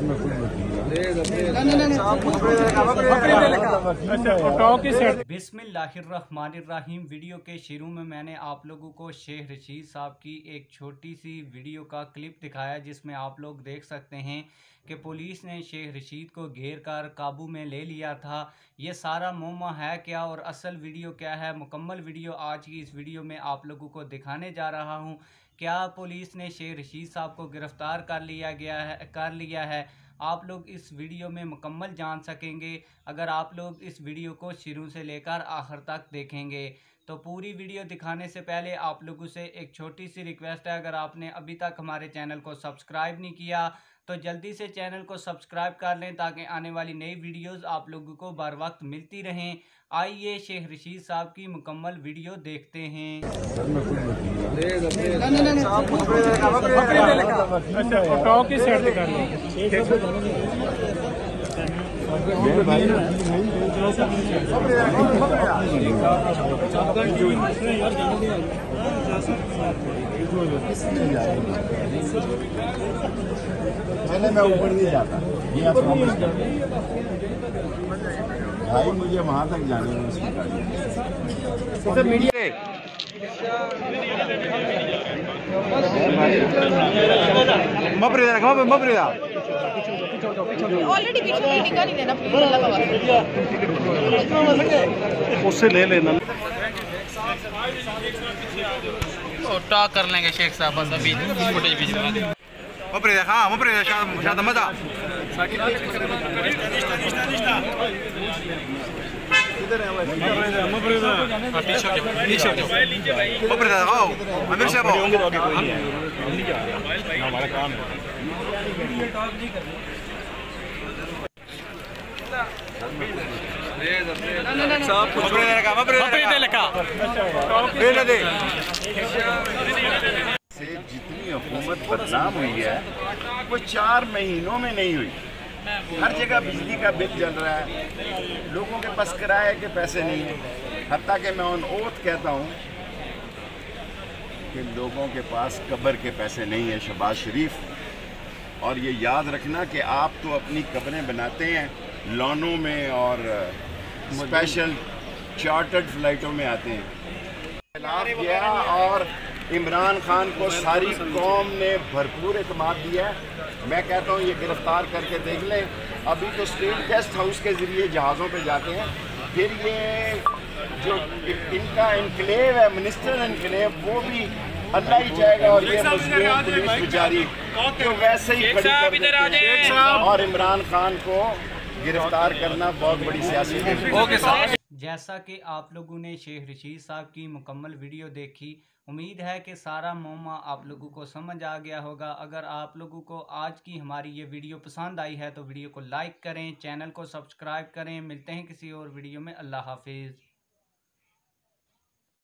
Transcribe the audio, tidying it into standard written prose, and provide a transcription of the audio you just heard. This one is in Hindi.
बिस्मिल्लाहिर्रहमानिर्रहीम। वीडियो के शुरू में मैंने आप लोगों को शेख रशीद साहब की एक छोटी सी वीडियो का क्लिप दिखाया, जिसमें आप लोग देख सकते हैं कि पुलिस ने शेख रशीद को घेर कर काबू में ले लिया था। ये सारा मुम्मा है क्या और असल वीडियो क्या है, मुकम्मल वीडियो आज की इस वीडियो में आप लोगों को दिखाने जा रहा हूँ। क्या पुलिस ने शेख रशीद साहब को गिरफ़्तार कर लिया है, आप लोग इस वीडियो में मुकम्मल जान सकेंगे अगर आप लोग इस वीडियो को शुरू से लेकर आखिर तक देखेंगे। तो पूरी वीडियो दिखाने से पहले आप लोगों से एक छोटी सी रिक्वेस्ट है, अगर आपने अभी तक हमारे चैनल को सब्सक्राइब नहीं किया तो जल्दी से चैनल को सब्सक्राइब कर लें ताकि आने वाली नई वीडियोस आप लोगों को बर वक्त मिलती रहें। आइए शेख रशीद साहब की मुकम्मल वीडियो देखते हैं। पहले मैं ऊपर नहीं जाता, ये आप भाई मुझे वहां तक जाने में ऑलरेडी पीछे टिका नहीं देना प्लीज, अल्लाह का वास्ता उससे ले लेना। टॉक कर लेंगे शेख साहब, बस अभी फुटेज भी दिखा दें। से जितनी हुकूमत बदनाम हुई है वो 4 महीनों में नहीं हुई। हर जगह बिजली का बिल चल रहा है, लोगों के पास किराए के पैसे नहीं है। हत्ता कि मैं ऑन ओथ कहता हूँ कि लोगों के पास कब्र के पैसे नहीं है शहबाज शरीफ। और ये याद रखना कि आप तो अपनी कब्रें बनाते हैं लॉनों में और स्पेशल चार्टर्ड फ्लाइटों में आते हैं। गया और इमरान खान को सारी कौम ने भरपूर एतमाद दिया है। मैं कहता हूँ ये गिरफ्तार करके देख लें। अभी तो स्टेट गेस्ट हाउस के ज़रिए जहाज़ों पे जाते हैं, फिर ये जो इनका इनक्लेव है मिनिस्टर इनक्लेव वो भी अल्लाह ही जाएगा। और ये मजलूम पुलिस बेचारी तो वैसे ही खड़ी कर देते हैं। और इमरान खान को गिरफ्तार करना बहुत बड़ी सियासी है। जैसा कि आप लोगों ने शेख रशीद साहब की मुकम्मल वीडियो देखी, उम्मीद है कि सारा मुम्मा आप लोगों को समझ आ गया होगा। अगर आप लोगों को आज की हमारी ये वीडियो पसंद आई है तो वीडियो को लाइक करें, चैनल को सब्सक्राइब करें। मिलते हैं किसी और वीडियो में। अल्लाह हाफिज़।